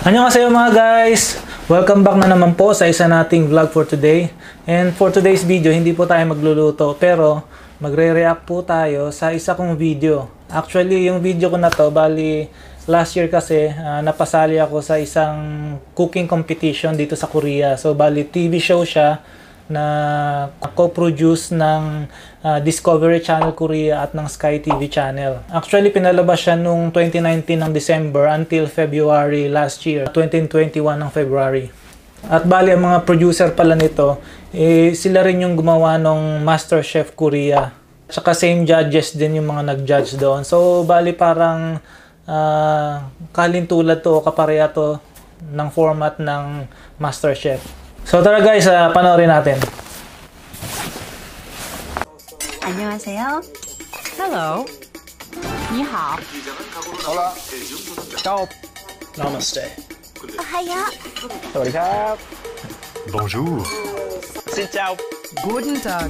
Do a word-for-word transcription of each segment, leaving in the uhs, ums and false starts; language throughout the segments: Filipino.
Annyeonghaseyo mga guys! Welcome back na naman po sa isa nating vlog for today. And for today's video, hindi po tayo magluluto pero magre-react po tayo sa isa kong video. Actually, yung video ko na to, bali last year kasi uh, napasali ako sa isang cooking competition dito sa Korea. So bali T V show siya na co-produce ng uh, Discovery Channel Korea at ng Sky T V Channel. Actually, pinalabas siya nung twenty nineteen ng December until February last year, twenty twenty-one ng February. At bali, ang mga producer pala nito, eh, sila rin yung gumawa ng MasterChef Korea. Tsaka same judges din yung mga nag-judge doon. So, bali parang uh, kalintulad to o kapareha to ng format ng MasterChef. So tara guys, uh, panoorin natin. 안녕하세요. Hello. Ni hao. Hola. Ciao. Namaste. Ohaya. Sawadee. Bonjour. Xin chào. Guten Tag.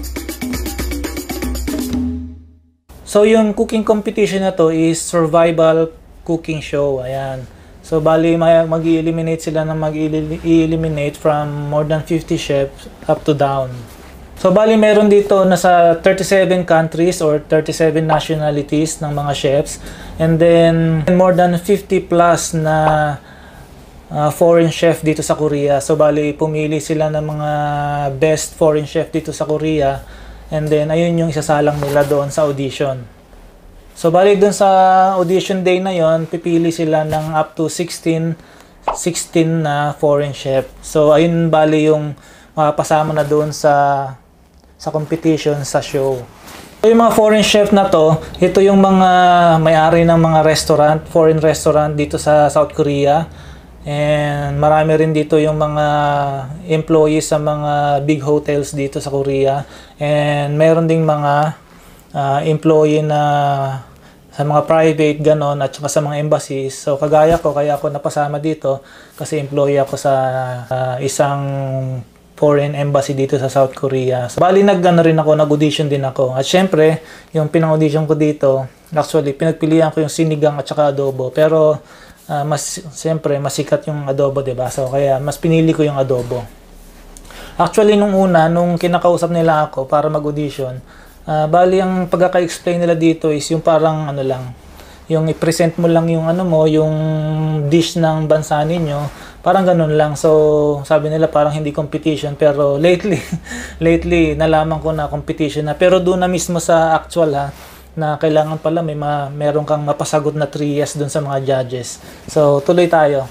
So yung cooking competition na to is survival cooking show. Ayan. So bali mag-eliminate sila na mag-eliminate from more than fifty chefs up to down. So bali meron dito nasa thirty-seven countries or thirty-seven nationalities ng mga chefs, and then more than fifty plus na uh, foreign chef dito sa Korea. So bali pumili sila ng mga best foreign chef dito sa Korea, and then ayun yung isasalang nila doon sa audition. So bali dun sa audition day na yon, pipili sila ng up to sixteen na foreign chef. So ayun bali yung mapasama na doon sa sa competition, sa show. So yung mga foreign chef na to, ito yung mga may-ari ng mga restaurant, foreign restaurant dito sa South Korea. And marami rin dito yung mga employees sa mga big hotels dito sa Korea. And meron ding mga Uh, employee na sa mga private ganon at saka sa mga embassies. So kagaya ko, kaya ako napasama dito kasi employee ako sa uh, isang foreign embassy dito sa South Korea. So bali nag-ano rin ako, nag-audition din ako. At syempre, yung pinang-audition ko dito, actually pinagpilian ko yung sinigang at saka adobo. Pero uh, mas syempre masikat yung adobo, 'di ba? So kaya mas pinili ko yung adobo. Actually nung una, nung kinakausap nila ako para mag-audition, Uh, bali ang pagkaka-explain nila dito is yung parang ano lang, yung i-present mo lang yung ano mo, yung dish ng bansa ninyo, parang ganun lang. So sabi nila parang hindi competition, pero lately lately nalaman ko na competition na, pero doon na mismo sa actual ha, na kailangan pala may ma meron kang mapasagot na three yes doon sa mga judges. So tuloy tayo.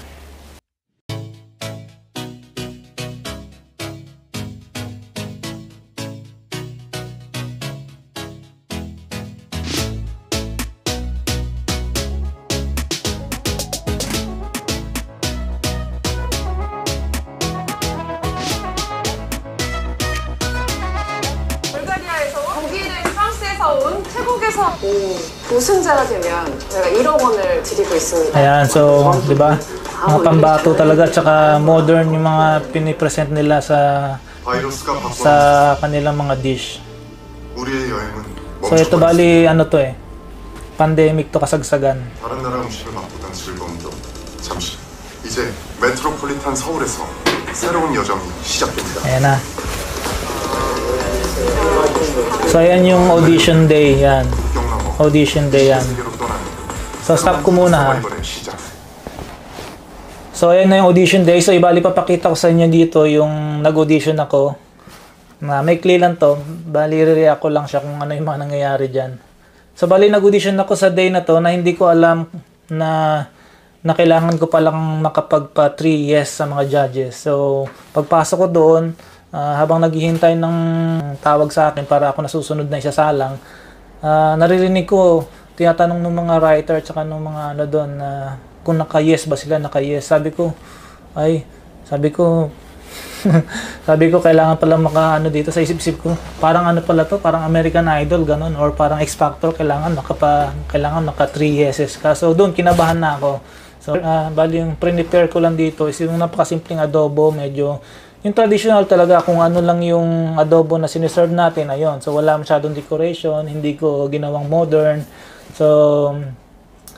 온 태국에서 온 우승자가 되면 저희가 일억 원을 드리고 있습니다. Ayan, so, di ba? Mga pambato talaga, tsaka modern yung mga pinipresent nila sa sa kanilang mga dish. So, ito bali, ano to eh, pandemic to, kasagsagan. 다른 나라 음식을 맛보던 즐거움도 잠시. 이제 메트로폴리탄 서울에서 새로운 여정이 시작됩니다. Ayan na. So ayan yung audition day, yan. Audition day yan. So stop ko muna ha. So ayan na yung audition day. So ibali papakita ko sa inyo dito yung nag-audition ako. Na may clear lang to. Bali re-react ko lang siya kung ano yung mga nangyayari dyan. So bali nag-audition ako sa day na to na hindi ko alam na na kailangan ko palang makapagpa three yes sa mga judges. So pagpasok ko doon, Uh, habang naghihintay ng tawag sa akin para ako nasusunod na isasalang, uh, naririnig ko, tinatanong ng mga writer at saka ng mga ano doon, uh, kung naka-yes ba sila, naka-yes. Sabi ko, ay, sabi ko, sabi ko, kailangan pala maka-ano dito sa isip-isip ko. Parang ano pala to, parang American Idol, ganun, or parang X-Factor, kailangan makapa, kailangan maka three yeses ka. So doon, kinabahan na ako. So, uh, bali yung pre-prepare ko lang dito is yung napakasimpleng adobo, medyo yung traditional talaga, kung ano lang yung adobo na siniserve natin, ayun. So wala masyadong decoration, hindi ko ginawang modern. So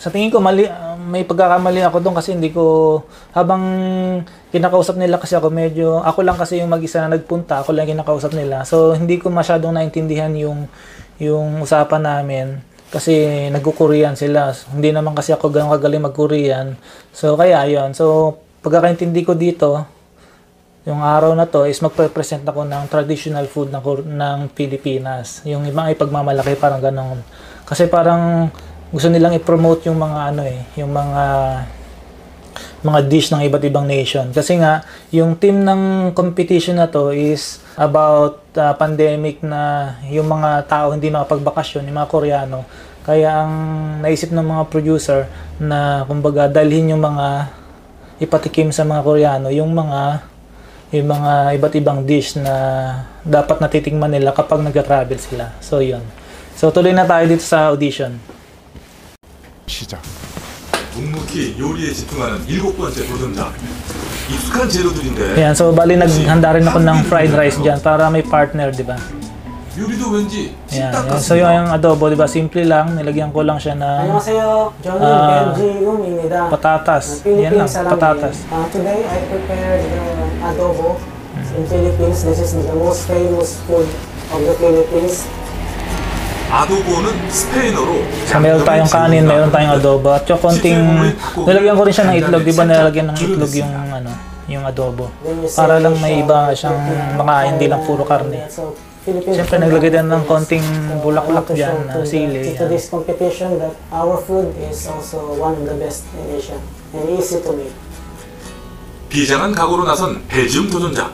sa tingin ko mali, uh, may pagkakamali ako doon kasi hindi ko, habang kinakausap nila kasi ako medyo, ako lang kasi yung mag-isa na nagpunta, ako lang yung kinakausap nila. So hindi ko masyadong naintindihan yung yung usapan namin kasi nagko-Korean sila. Hindi naman kasi ako ganun kagaling mag-Korean. So kaya yon. So pagkakaintindi ko dito, yung araw na to is magpe-present ako ng traditional food ng, ng Pilipinas. Yung ibang ipagmamalaki parang ganun. Kasi parang gusto nilang i-promote yung mga ano eh, yung mga mga dish ng iba't ibang nation. Kasi nga, yung team ng competition na to is about uh, pandemic na yung mga tao hindi makapagbakasyon, yung mga Koreano. Kaya ang naisip ng mga producer na kumbaga dalhin yung mga ipatikim sa mga Koreano, yung mga yung mga iba't ibang dish na dapat natitingman nila kapag nag-travel sila. So, yun. So, tuloy na tayo dito sa audition. 시작. 묵묵히 요리에 집중하는 일곱 번째 도전자. 익숙한 재료들인데. Ayan, so bali naghanda rin ako ng fried rice dyan para may partner, di ba? 요리도 왠지 Ayan, 찜닭 ayan. So yung, 같습니다. yung adobo, di ba? Simple lang. Nilagyan ko lang siya ng 안녕하세요. 저는 아, 벤지용입니다. patatas. Yan lang, Philippine Salami. patatas. Uh, today I prepared the adobo in Philippines. This is the most famous food of the Philippines. 아도보는 스페인어로 So meron tayong kanin, meron tayong adobo. At yung konting, nilagyan ko rin siya ng itlog. Di ba nilagyan ng itlog yung, ano, yung adobo? Para lang may iba siyang makain, hindi lang puro karne. So, Philippine Siyempre food naglagay din that ng konting I want bulaklak to dyan show na to the- sili. To this competition that our food is also one of the best in Asia and easy to make. 비장한 각오로 나선 벨지움 도전자.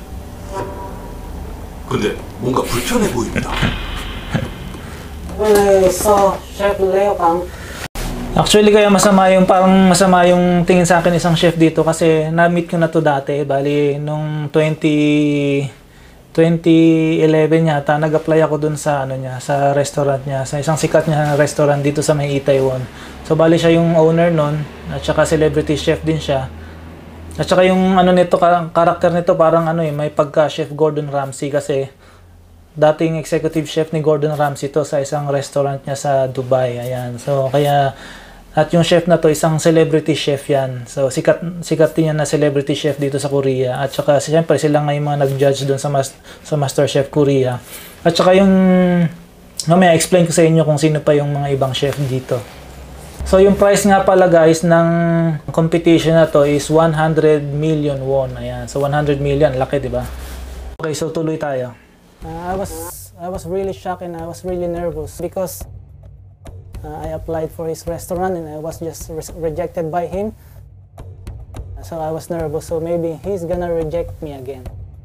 근데 뭔가 불편해 보입니다. When I saw Chef Leo Kang, Actually, kaya masama yung, parang masama yung tingin sa akin isang chef dito kasi na-meet ko na to dati. Bali, nung twenty eleven yata, nag-apply ako dun sa, ano niya, sa restaurant niya, sa isang sikat niya na restaurant dito sa may Itaewon. So, bali siya yung owner nun, at saka celebrity chef din siya. At saka yung ano nito, karakter nito parang ano eh, may pagka-chef Gordon Ramsay kasi dating executive chef ni Gordon Ramsay to sa isang restaurant niya sa Dubai. Ayan. So, kaya, at yung chef na to, isang celebrity chef yan. So, sikat, sikat din yan na celebrity chef dito sa Korea. At saka, siyempre, sila nga yung mga nag-judge doon sa, mas, sa MasterChef Korea. At saka yung, mamaya, explain ko sa inyo kung sino pa yung mga ibang chef dito. So, yung price nga pala guys ng competition na to is one hundred million won. Ayan. So, one hundred million. Laki, di ba? Okay, so tuloy tayo. Uh, I was I was really shocked and I was really nervous because uh, I applied for his restaurant and I was just re rejected by him. So I was nervous. So maybe he's gonna reject me again.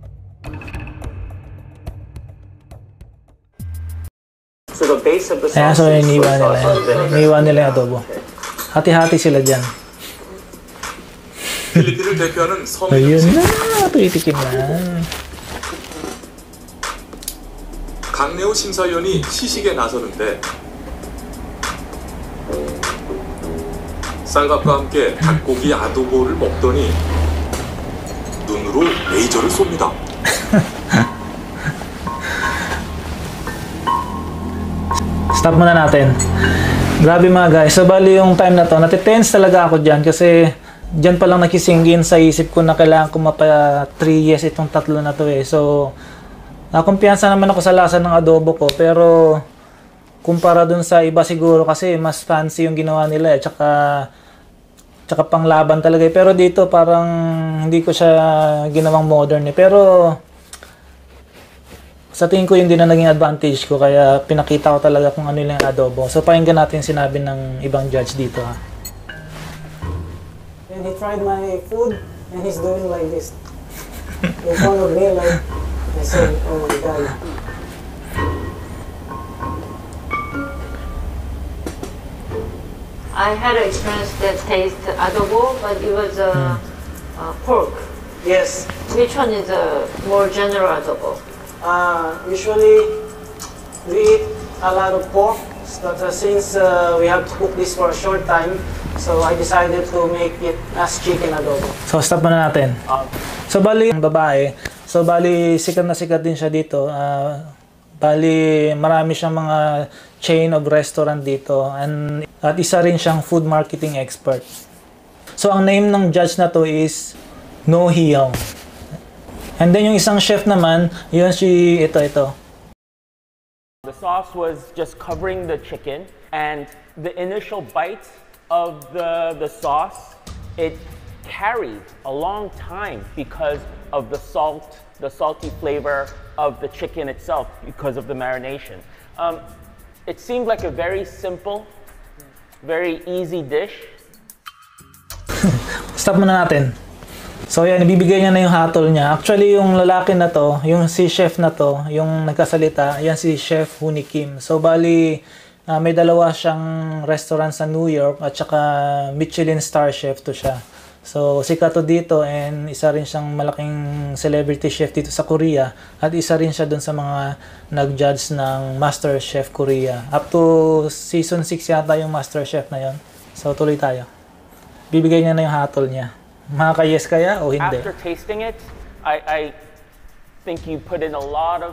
So the base of the Ayan, sauce so is iniwan soy nila sauce yan. and vinegar. Iniwan nila yung adobo. Hati-hati sila dyan. 필리핀을 대표하는 섬 Ayun 음식. na, tuitikim na. 강내호 심사위원이 시식에 나서는데 쌀밥과 함께 닭고기 아도보를 먹더니 눈으로 레이저를 쏩니다. Stop muna natin. Grabe mga guys. So, bali yung time na to, natitense talaga ako dyan kasi dyan pa lang nakisingin sa isip ko na kailangan ko mapa three years itong tatlo na to eh. So, nakumpiyansa naman ako sa lasa ng adobo ko pero kumpara dun sa iba siguro kasi mas fancy yung ginawa nila eh. Tsaka, tsaka panglaban talaga eh. Pero dito parang hindi ko siya ginawang modern eh. Pero sa tingin ko yun din na naging advantage ko kaya pinakita ko talaga kung ano yung adobo. So pakinggan natin yung sinabi ng ibang judge dito ha. And he tried my food and he's doing like this in front of me, like I said, oh my god. I had an experience that tasted adobo, but it was uh, uh, pork. Yes. Which one is a more general adobo? Uh, usually we eat a lot of pork, but uh, since uh, we have to cook this for a short time, so I decided to make it as chicken adobo. So stop muna natin. So bali yung babae, so bali sikat na sikat din siya dito. Uh, bali marami siyang mga chain of restaurant dito and At isa rin siyang food marketing expert. So, ang name ng judge na to is No Hyung. And then yung isang chef naman, yun si, ito, ito. The sauce was just covering the chicken, and the initial bite of the, the sauce, it carried a long time because of the salt, the salty flavor of the chicken itself because of the marination. Um, it seemed like a very simple, very easy dish. Stop muna natin. So yan, ibibigay niya na yung hatol niya. Actually, yung lalaki na to, yung si chef na to, yung nagkasalita, yan si Chef Hoon Kim. So bali, uh, may dalawa siyang restaurant sa New York at saka Michelin star chef to siya. So sikat to dito, and isa rin siyang malaking celebrity chef dito sa Korea, at isa rin siya dun sa mga nag-judge ng Master Chef Korea. Up to season six yata yung Master Chef na yon. So tuloy tayo. Bibigay niya na yung hatol niya. Makaka-yes kaya o hindi? After tasting it, I, I think you put in a lot of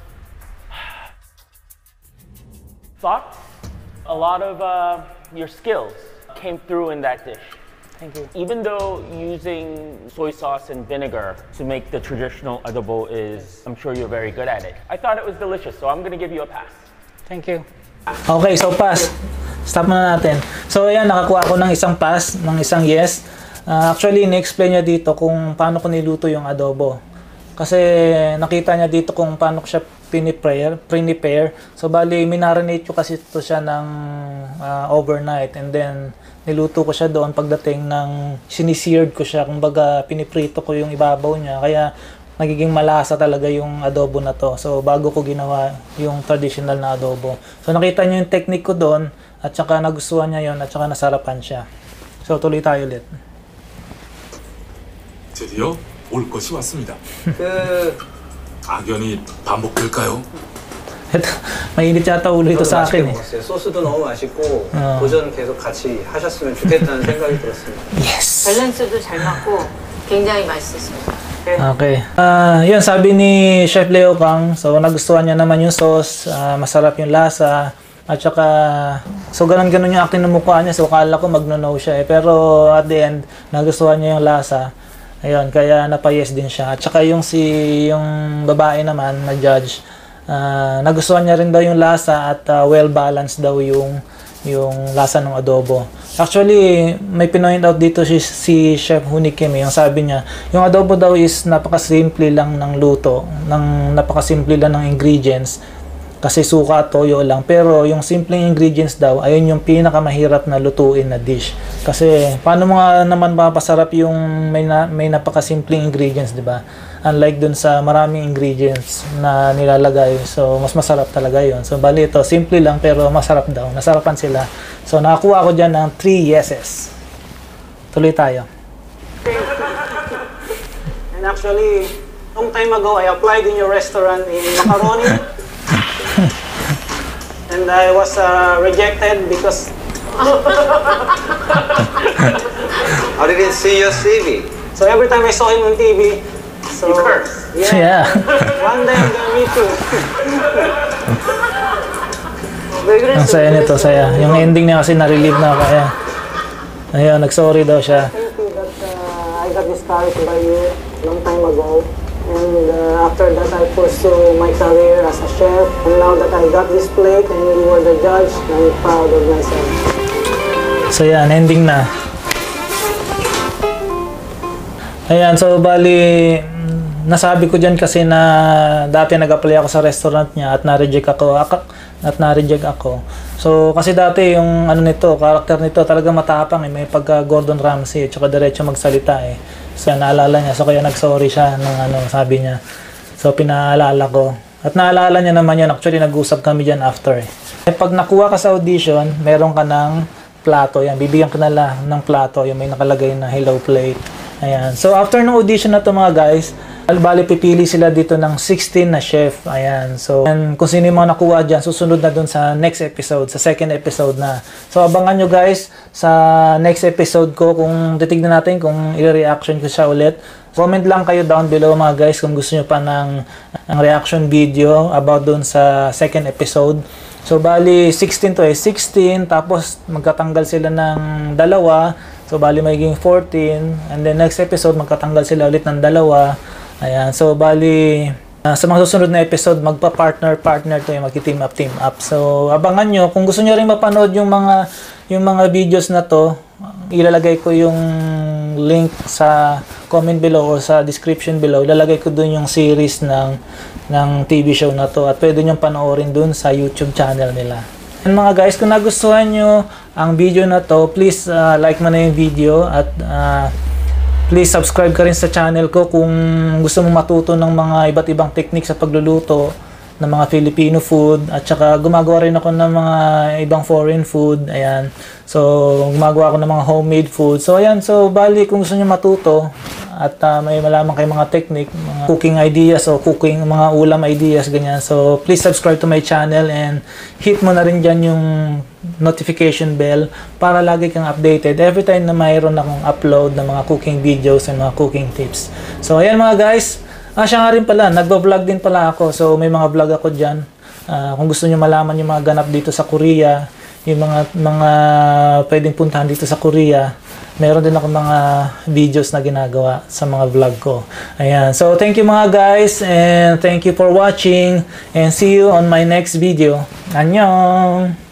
thought, a lot of uh, your skills came through in that dish. Thank you. Even though using soy sauce and vinegar to make the traditional adobo is, I'm sure you're very good at it. I thought it was delicious, so I'm gonna give you a pass. Thank you. Okay, so pass. Stop muna natin. So ayan, nakakuha ako ng isang pass, ng isang yes. Uh, actually, in-explain niya dito kung paano ko niluto yung adobo. Kasi nakita niya dito kung paano ko siya pinipare, prepare. So bali, minarinate ko kasi ito siya ng uh, overnight, and then niluto ko siya doon pagdating ng siniseared ko siya, kumbaga piniprito ko yung ibabaw niya, kaya nagiging malasa talaga yung adobo na to. So bago ko ginawa yung traditional na adobo. So nakita niyo yung technique ko doon, at saka nagustuhan niya yon, at saka nasarapan siya. So tuloy tayo ulit. 드디어 올 것이 왔습니다. 그 악연이 반복될까요? mainit yata ulo ito sa akin eh. 소스도 너무 맛있고 어. 도전 계속 같이 하셨으면 좋겠다는 생각이 들었습니다. Yes! 밸런스도 잘 맞고 굉장히 맛있었습니다. Okay. Uh, yun, sabi ni Chef Leo Kang, so nagustuhan niya naman yung sauce, uh, masarap yung lasa, at saka, so ganun-ganun yung akin ng mukha niya, so akala ko magno-no siya eh. Pero at the end, nagustuhan niya yung lasa. Ayun, kaya napa-yes din siya. At saka yung si, yung babae naman na judge, uh, nagustuhan niya rin daw yung lasa, at uh, well-balanced daw yung, yung lasa ng adobo. Actually, may pinoint out dito si, si Chef Hoon Kim, yung sabi niya, yung adobo daw is napakasimple lang ng luto, ng napakasimple lang ng ingredients, kasi suka at toyo lang. Pero yung simpleng ingredients daw, ayun yung pinakamahirap na lutuin na dish. Kasi paano mo nga naman mapasarap yung may, na, may napakasimpleng ingredients, di ba? Unlike dun sa maraming ingredients na nilalagay. So, mas masarap talaga yun. So, bali ito, simple lang pero masarap daw. Nasarapan sila. So, nakakuha ko dyan ng three yeses. Tuloy tayo. And actually, long time ago, I applied in your restaurant in Macaroni. And I was uh, rejected because I didn't see your C V. so every time I saw him on T V, so You curse. yeah, Yeah. one day I'm gonna meet you. Ang saya nito, saya. Yung ending niya kasi na-relieve na ako. Ayan. Ayun, nag-sorry daw siya. Thank you that uh, I got discouraged by you long time ago. And uh, after that, I pursue my career as a chef. And now that I got this plate and you were the judge, I'm proud of myself. So yan, ending na. Ayan, so bali, nasabi ko dyan kasi na dati nag-apply ako sa restaurant niya at na-reject ako. At na-reject ako. So, kasi dati yung ano nito, karakter nito talaga matapang eh. May pagka Gordon Ramsay, tsaka diretso magsalita eh. So, naalala niya. So, kaya nag-sorry siya nung ano, sabi niya. So, pinaalala ko. At naalala niya naman yun. Actually, nag-usap kami dyan after eh. Pag nakuha ka sa audition, meron ka ng plato. Yan, bibigyan ka na lang ng plato. Yung may nakalagay na hello plate. Ayan. So, after ng audition na to mga guys, bali pipili sila dito ng sixteen na chef. Ayan. So, and kung sino yung mga nakuha dyan, susunod na dun sa next episode, sa second episode na. So, abangan nyo guys sa next episode ko kung titignan natin kung i-reaction ko siya ulit. Comment lang kayo down below mga guys kung gusto nyo pa ng, ng reaction video about dun sa second episode. So bali sixteen to eh sixteen, tapos magkatanggal sila ng dalawa. So bali magiging fourteen, and then next episode magkatanggal sila ulit ng dalawa. Ayan. So bali uh, sa mga susunod na episode magpa-partner partner to, yung magki-team up team up. So abangan nyo kung gusto niyo rin mapanood yung mga yung mga videos na to. Ilalagay ko yung link sa comment below or sa description below. Ilalagay ko dun yung series ng ng T V show na to, at pwede nyo panoorin dun sa YouTube channel nila. And mga guys, kung nagustuhan nyo ang video na to, please uh, like mo na yung video, at uh, please subscribe ka rin sa channel ko kung gusto mong matuto ng mga iba't ibang technique sa pagluluto ng mga Filipino food, at saka gumagawa rin ako ng mga ibang foreign food. Ayan. So gumagawa ako ng mga homemade food. So ayan, so bali kung gusto niyo matuto at uh, may malaman kayo mga technique, mga cooking ideas o cooking mga ulam ideas, ganyan. So please subscribe to my channel and hit mo na rin dyan yung notification bell para lagi kang updated every time na mayroon akong upload ng mga cooking videos and mga cooking tips. So ayan mga guys, ah siya nga rin pala, nagba-vlog din pala ako. So may mga vlog ako dyan. Uh, kung gusto nyo malaman yung mga ganap dito sa Korea, yung mga mga pwedeng puntahan dito sa Korea, meron din ako mga videos na ginagawa sa mga vlog ko. Ayan. So thank you mga guys, and thank you for watching, and see you on my next video. Annyeong!